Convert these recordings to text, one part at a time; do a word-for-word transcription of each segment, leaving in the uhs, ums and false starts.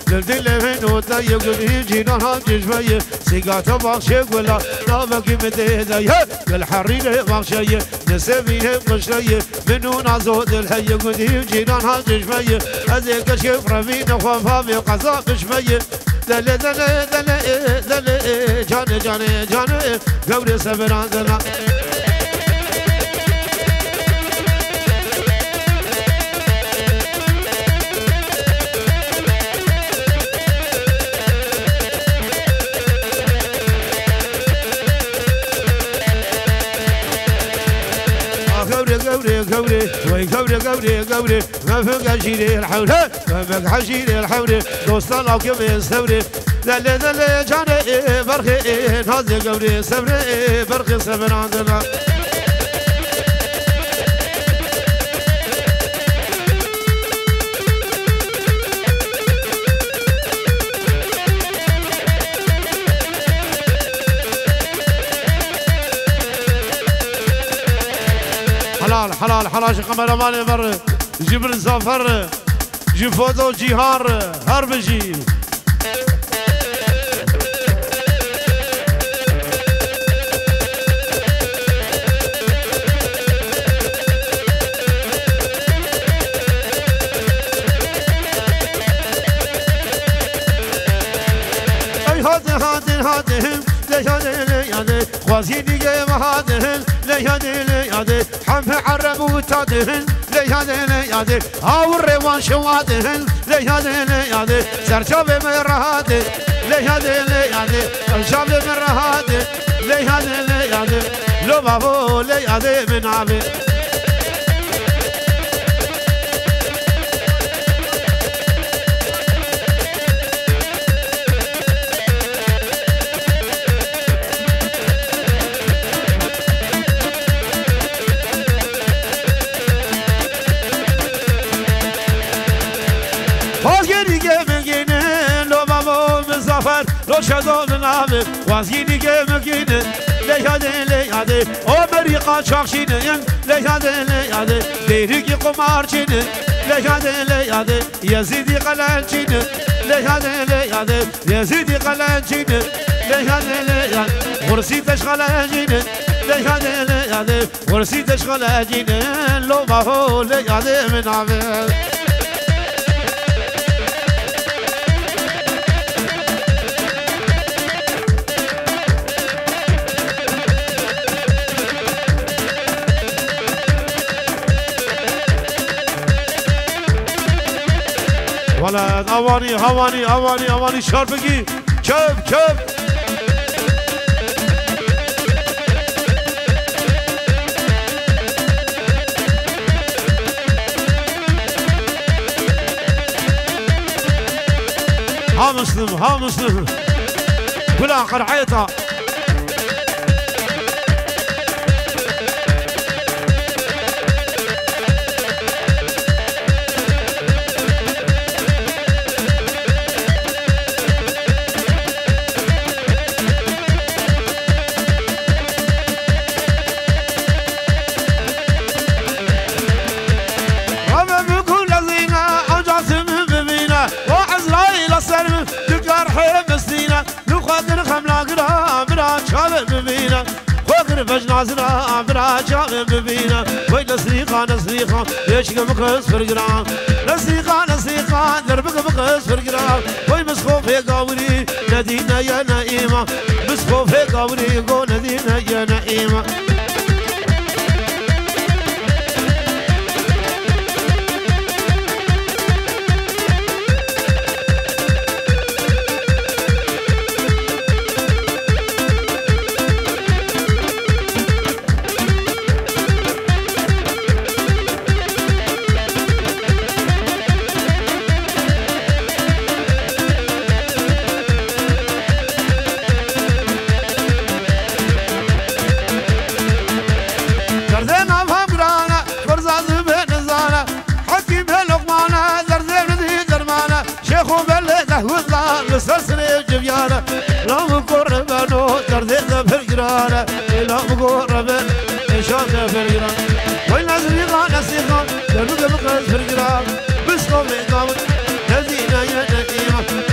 للدل من وطا يقولي جيرانها جشبية سيقاتا باخشي قولا نامك مدهدايا الحرينة باخشية نسمينه قشرية منو نازود الحي يقولي جيرانها جشبية هذيك شوف رمينا خوفها من قصا بشبية دل دل دل دل جاني جاني جاني قولي سبران دل قوري قوري وي قوري قوري قوري ما فوق عشيري الحولة ما فوق عشيري الحولة دوستا لو كم يستوري دل دل جاني برخي هذي قوري صبري برخي صبر عندنا حلال حلال حلال قمر مالي مر جبر زفر جي فوتو جيهار هربجي اي هادي هادي هادي ليهادي ليهادي خوازي ديجي مهادي ليهادي ليهادي حم عرب وتادهن ليهادي ليهادي هاو الروان شوادهن ليهادي ليهادي سرشاب مرهادي ليهادي ليهادي سرشاب مرهادي ليهادي ليهادي لو بابو ليهادي من عبي لو شدون نامه وازيني جمجين ليهادي ليهادي أمريكا شاكشين ليهادي ليهادي ديريكي قمارشين ليهادي ليهادي يزيدي قلانشين ليهادي ليهادي يزيدي قلانشين ليهادي ليهادي ورسي تشغلانشين ليهادي ليهادي ورسي تشغلانشين لو ما هو ليهادي من عمل ولد اواني اواني اواني اواني شاربگی چپ چپ ها مسلم ها مسلم بلا قرعيطه فجنازنا برا شام ببينا وين نسريقا نسريقا ليش بقص فرقران نسريقا نسريقا دربك بقص فرقران وين مسخوف يا قاوري نادينا يا نائمة مسخوف يا قاوري قو نادينا يا نائمة سلسلة جبيانة لا مقربانو تردد فرقرانا لا مقربان إشارة فرقرانا وين نسيقا نسيقا دربك بقص فرقرانا بسكو مقامت نزينا يا نقيمة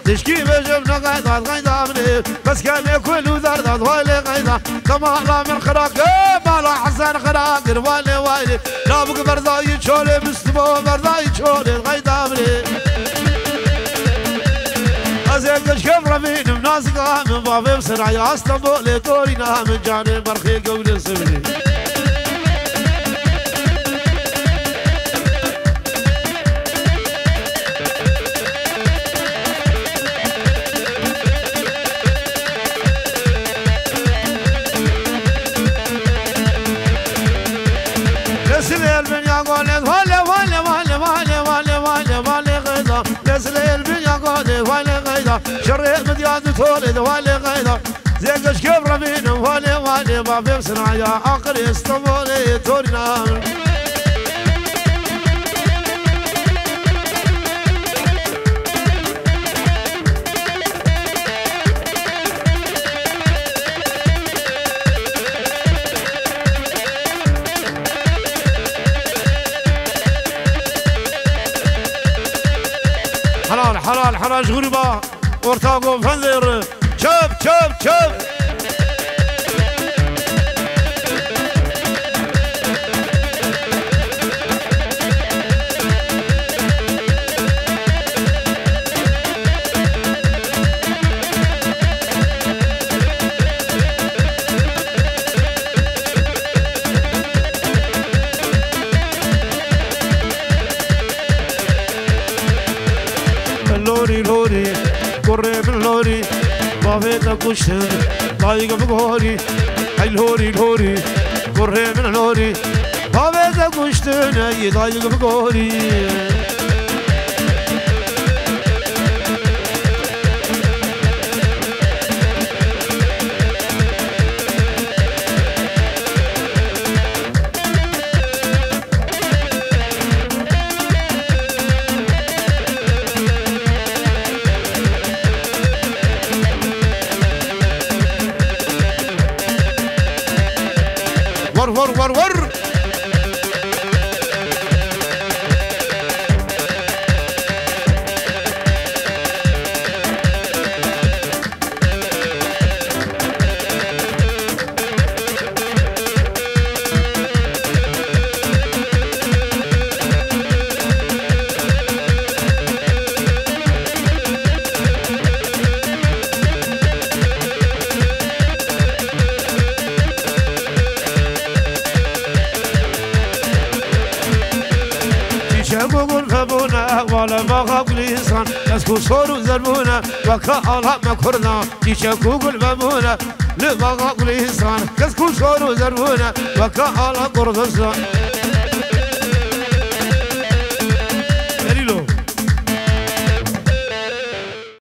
تشكي بجبنا غيظة غيظة مني بس كان يكون وذرد والي غيظة كما لا من خراق ما لا حسن خراق والي والي لا بك برضاي تشولي مستبو برضاي تشولي غيظة مني أزيكش كم رفين مناسقة من بابي بسرعة يا اسطنبول تورينا من جانب برخي قول سبني لسليل بن يقول ولا ولا ولا ولا ولا ولا ولا غيظة لسليل بن يقول ولا غيظة شريت مديان تولد ولا غيظة زيكش كبر من ولا ولا ما في بسرعة يا عقل اسطنبول تورينا حلال حلال حلال غريبة ورتاقو فنذر شوف شوف شوف لوري لوري قري من لوري بافيتا كشتن طايق بقوري هاي لوري لوري قري من لوري بافيتا كشتن هاي طايق بقوري ور ور ور ور شبوب فبونا ولا بغاب الإنسان يسكو صور زربونا وكألا مكرنا تشكوك الفبونا لبغاب الإنسان يسكو صور زربونا وكألا قرصان